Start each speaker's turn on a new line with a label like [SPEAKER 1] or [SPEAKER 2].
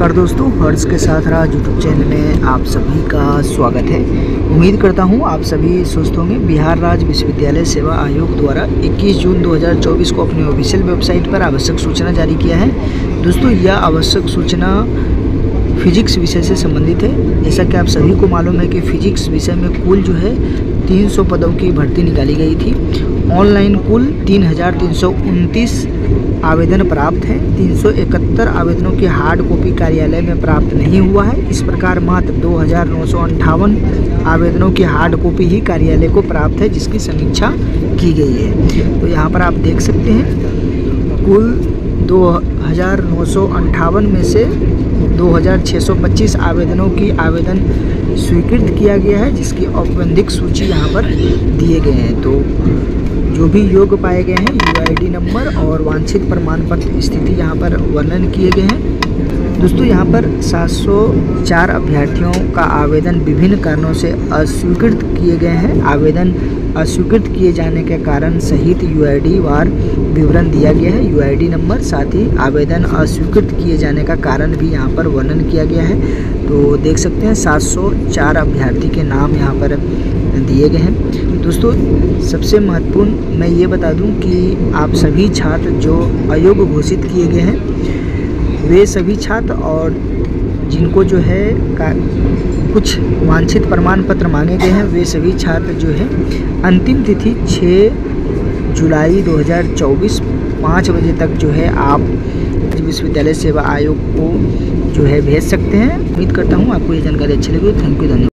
[SPEAKER 1] नमस्कार दोस्तों, हर्ष के साथ राज यूट्यूब चैनल में आप सभी का स्वागत है। उम्मीद करता हूं आप सभी स्वस्थ होंगे। बिहार राज्य विश्वविद्यालय सेवा आयोग द्वारा 21 जून 2024 को अपनी ऑफिशियल वेबसाइट पर आवश्यक सूचना जारी किया है। दोस्तों, यह आवश्यक सूचना फिजिक्स विषय से संबंधित है। जैसा कि आप सभी को मालूम है कि फिजिक्स विषय में कुल जो है 300 पदों की भर्ती निकाली गई थी। ऑनलाइन कुल 3,329 आवेदन प्राप्त हैं। 371 आवेदनों की हार्ड कॉपी कार्यालय में प्राप्त नहीं हुआ है। इस प्रकार मात्र 2,958 आवेदनों की हार्ड कॉपी ही कार्यालय को प्राप्त है, जिसकी समीक्षा की गई है। तो यहाँ पर आप देख सकते हैं कुल 2,958 में से 2,625 आवेदनों की आवेदन स्वीकृत किया गया है, जिसकी औपबंधिक सूची यहाँ पर दिए गए हैं। तो जो भी योग्य पाए गए हैं, यूआईडी नंबर और वांछित प्रमाण पत्र स्थिति यहाँ पर वर्णन किए गए हैं। दोस्तों, यहाँ पर 704 अभ्यर्थियों का आवेदन विभिन्न कारणों से अस्वीकृत किए गए हैं। आवेदन अस्वीकृत किए जाने के कारण सहित यूआईडी वार विवरण दिया गया है। यूआईडी नंबर साथ ही आवेदन अस्वीकृत किए जाने का कारण भी यहाँ पर वर्णन किया गया है। तो देख सकते हैं 704 अभ्यर्थी के नाम यहाँ पर दिए गए हैं। दोस्तों, सबसे महत्वपूर्ण मैं ये बता दूं कि आप सभी छात्र जो अयोग्य घोषित किए गए हैं, वे सभी छात्र और जिनको जो है कुछ वांछित प्रमाण पत्र मांगे गए हैं, वे सभी छात्र जो है अंतिम तिथि 6 जुलाई 2024 5 बजे तक जो है आप विश्वविद्यालय सेवा आयोग को जो है भेज सकते हैं। उम्मीद करता हूँ आपको ये जानकारी अच्छी लगी। थैंक यू, धन्यवाद।